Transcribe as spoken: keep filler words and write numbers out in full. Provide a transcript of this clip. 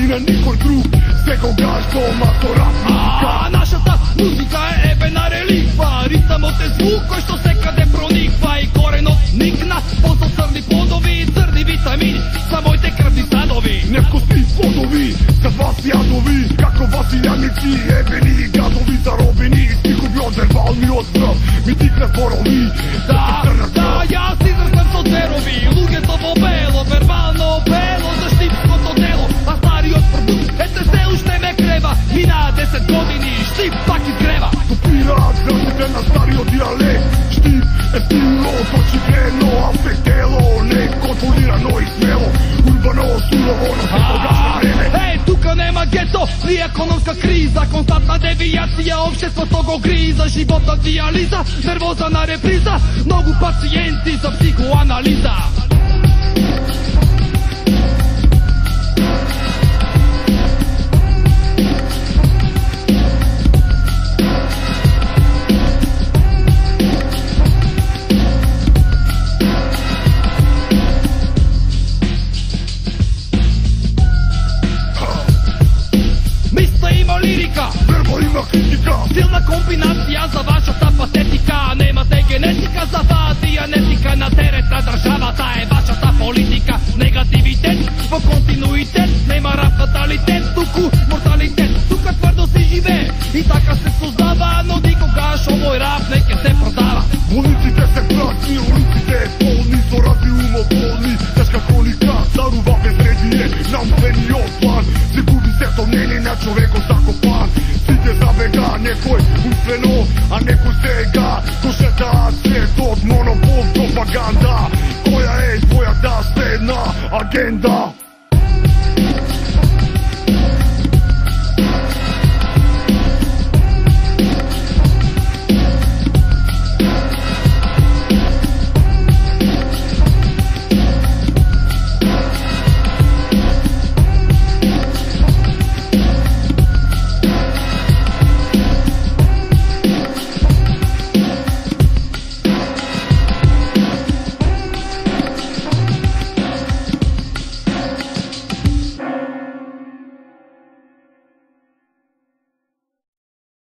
и на никой друг. Секогаш дома со рап музика. А нашата музика е ебена реликва. Ритамот е звук кој што секаде прониква. И коренот никна, посо црни плодови, црни витамини за моите крвни садови. Невкусни плодови, за вас јадови, како василјаници, ебени и гадови, заробени, стихови од вербални отбрав, ми тикна зборови. Да, да, јас израстам со зверови, луѓето во бело, вербално бело, за штипското дело, а стариот продукт, ете се уште ме крева, минаа десет години, штип пак изгрева. Копираат зраците на стариот диалект, штип е стилно, точиглено, афектело, неконтролирано и смело, урбано, сурово, но се тогашно време. Еј, тука нема гето, ни економска криза, константна девијација, општеството го гриза, животна диализа, нервоза на реприза, многу пациенти за психоанализа. Лирика, верба има критика, силна комбинација за вашата патетика. Немате генетика за таа дианетика, на терет на државата е вашата политика. Негативитет во континуитет, нема рап наталитет, туку морталитет. Тука тврдо се живее и така се создава, но никогаш овој рап не ќе се